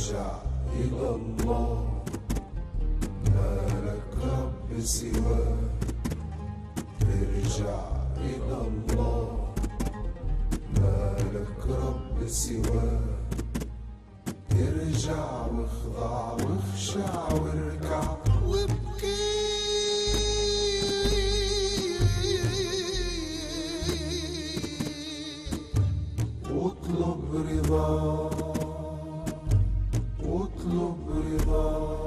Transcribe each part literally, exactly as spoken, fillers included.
ارجع إلى الله، ما لك رب سواه. ارجع إلى الله، ما لك رب سواه. ارجع واخضع واخشع واركع وابكي، واطلب رضاه، واطلب رضاه.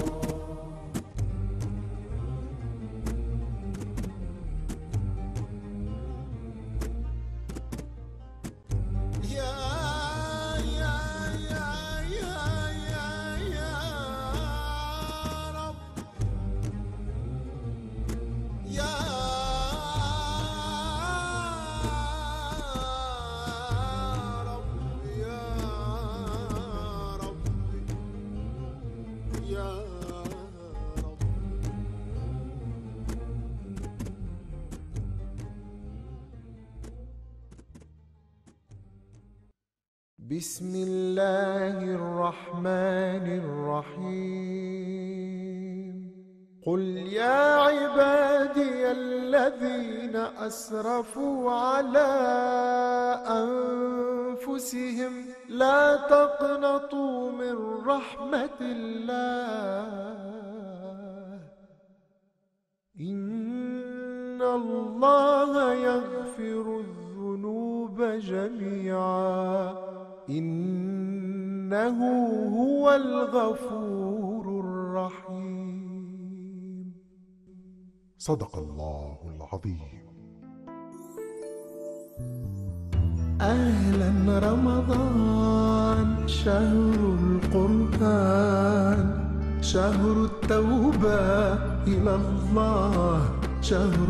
بسم الله الرحمن الرحيم. قل يا عبادي الذين أسرفوا على أنفسهم لا تقنطوا من رحمة الله، إن الله يغفر الذنوب جميعا، إنه هو الغفور الرحيم. صدق الله العظيم. أهلا رمضان، شهر القرآن، شهر التوبة إلى الله، شهر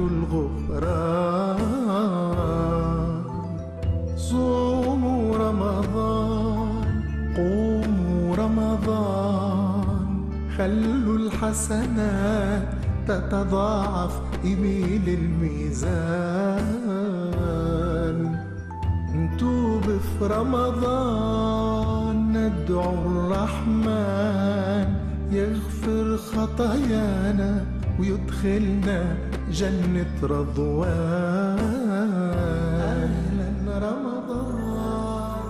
الغفران. صوموا رمضان، قوموا رمضان، خلوا الحسنات تتضاعف يميل الميزان. نتوب في رمضان، ندعو الرحمن يغفر خطايانا ويدخلنا جنة رضوان. أهلا رمضان،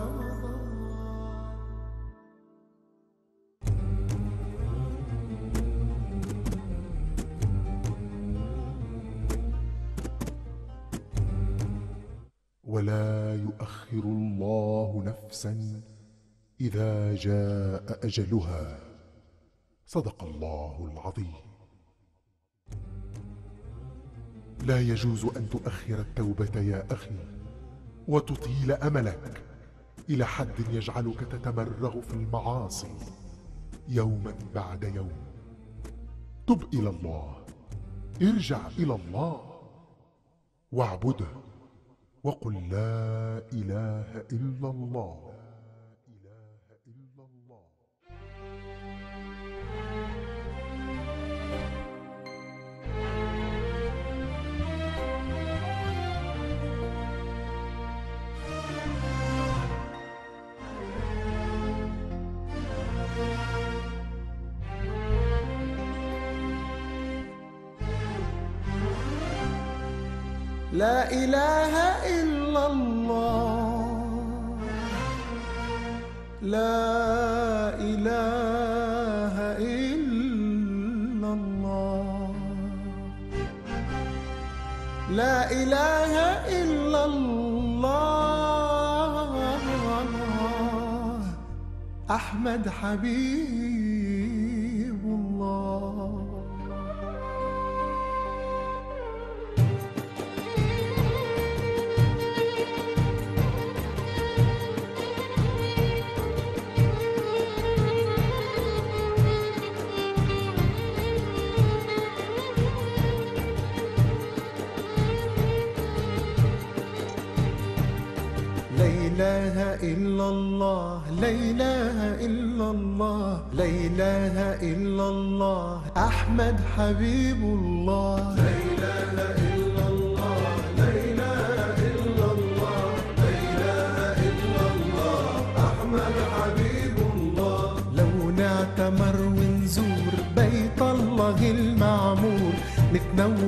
ولا يؤخر الله نفسا إذا جاء أجلها. صدق الله العظيم. لا يجوز أن تؤخر التوبة يا أخي وتطيل أملك إلى حد يجعلك تتمرغ في المعاصي يوما بعد يوم. تب إلى الله، ارجع إلى الله واعبده وقل لا إله إلا الله. لا إله إلا الله، لا إله إلا الله، لا إله إلا الله، أحمد حبيب الله. لا إله إلا الله، لا إله إلا الله، لا إله إلا الله، أحمد حبيب الله. لا إله إلا الله، لا إله إلا الله، لا إله إلا الله، أحمد حبيب الله.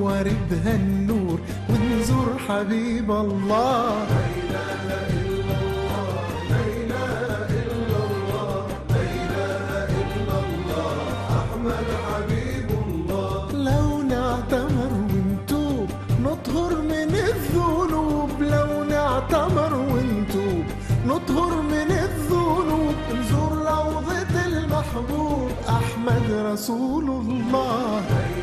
ينور بها النور ونزور حبيب الله. لو نعتمر ونتوب نطهر من الذنوب، لو نعتمر ونتوب نطهر من الذنوب، نزور روضة المحبوب أحمد رسول الله.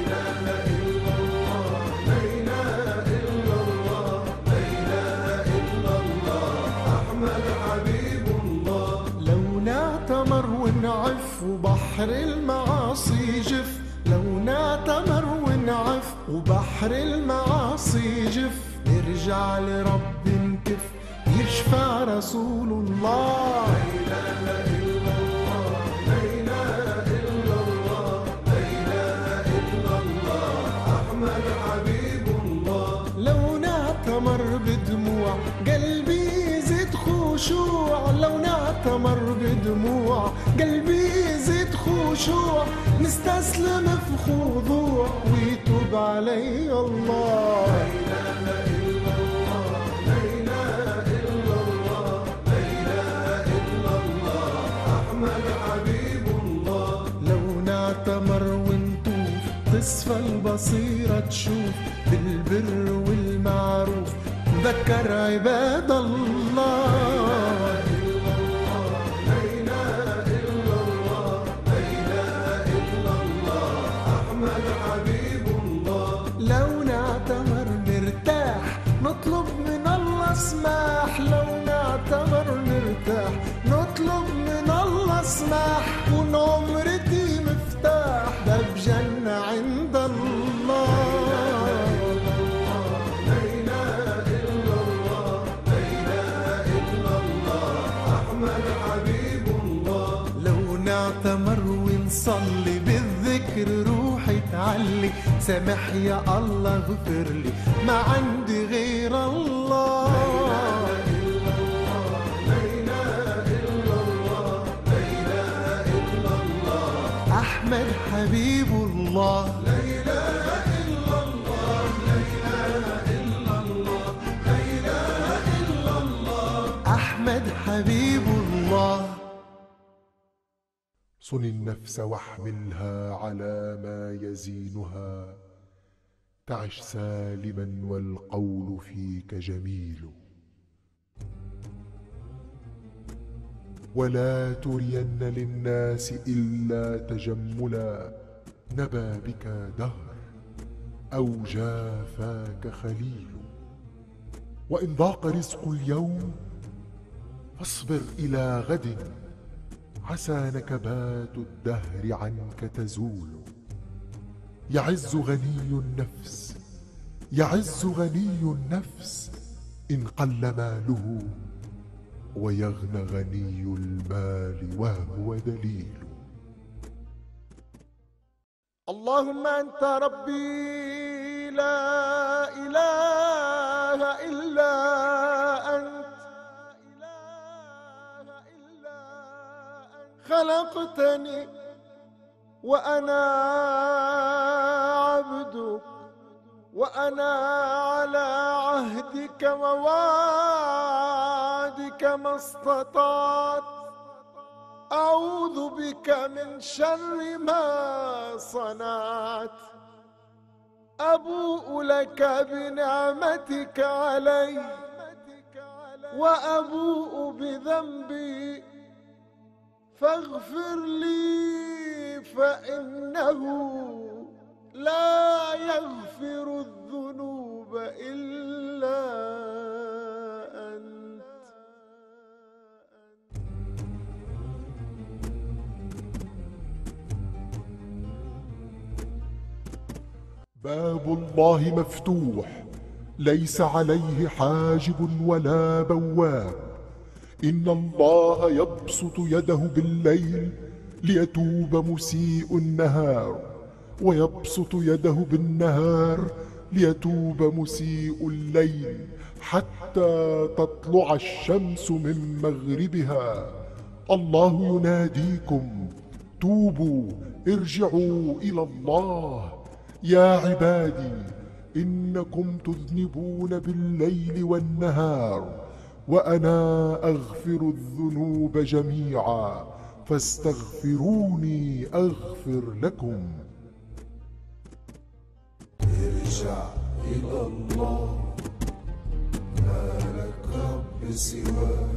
لو نعتمر ونعف وبحر المعاصي جف، لو نعتمر ونعف وبحر المعاصي جف، نرجع لرب نكف يشفع رسول الله. لا إله إلا الله، لا إله إلا الله، لا إله إلا الله، أحمد حبيب الله. لو نعتمر بدموع قلبي يزيد خشوع، لو نعتمر بدموع قلبي يزيد خشوع، نستسلم في خضوع ويتوب علي الله. لا إله إلا الله، لا إله إلا الله، لا إله إلا الله، أحمد حبيب الله. لو نعتمر ونطوف تصفى البصيرة تشوف، بالبر والمعروف نذكر عباد الله. لو نعتمر نرتاح نطلب من الله سماح، لو نعتمر نرتاح نطلب من الله سماح، كون عمرتي مفتاح باب جنة عند الله. لا إله إلا الله، لا إله إلا الله، أحمد حبيب الله. لو نعتمر ونصلي بالذكر روحي تعلي، سامح يا الله اغفر لي ما عندي غير الله. لا إله إلا الله، لا إله إلا الله، أحمد حبيب الله. لا إله إلا الله، لا إله إلا الله، لا إله إلا الله، أحمد حبيب الله. صن النفس واحملها على ما يزينها، تعش سالما والقول فيك جميل. ولا ترين للناس إلا تجملا، نبى بك دهر أو جافاك خليل. وإن ضاق رزق اليوم فاصبر إلى غد، عسى نكبات الدهر عنك تزول. يعز غني النفس، يعز غني النفس إن قل ماله، ويغنى غني المال وهو دليل. اللهم أنت ربي لا إله إلا أنت، خلقتني وأنا عبدك، وأنا على عهدك ووعدك ما استطعت، أعوذ بك من شر ما صنعت. أبوء لك بنعمتك علي وأبوء بذنبي، فاغفر لي فإنه لا يغفر الذنوب إلا أنت. باب الله مفتوح ليس عليه حاجب ولا بواب. إن الله يبسط يده بالليل ليتوب مسيء النهار، ويبسط يده بالنهار ليتوب مسيء الليل، حتى تطلع الشمس من مغربها. الله يناديكم: توبوا ارجعوا إلى الله يا عبادي، إنكم تذنبون بالليل والنهار وأنا أغفر الذنوب جميعا فاستغفروني أغفر لكم. ارجع إلى الله، ما لك رب سواه.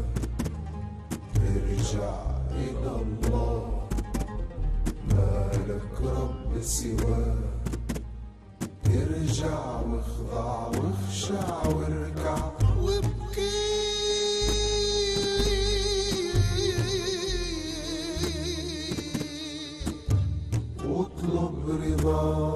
ارجع إلى الله، ما لك رب سواه. ارجع واخضع واخشع واركع وابكي، واطلب رضاه.